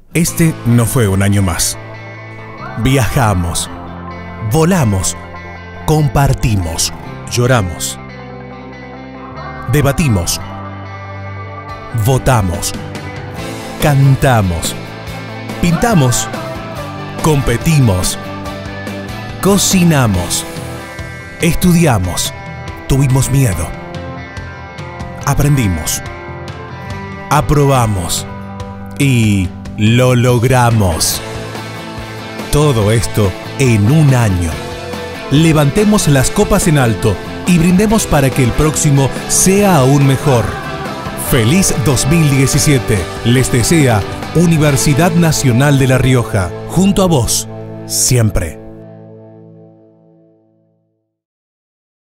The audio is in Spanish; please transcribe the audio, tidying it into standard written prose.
Este no fue un año más. Viajamos, volamos, compartimos, lloramos, debatimos, votamos, cantamos, pintamos, competimos, cocinamos, estudiamos, tuvimos miedo, aprendimos, aprobamos y lo logramos. Todo esto en un año. Levantemos las copas en alto y brindemos para que el próximo sea aún mejor. ¡Feliz 2017! Les desea Universidad Nacional de La Rioja. Junto a vos, siempre.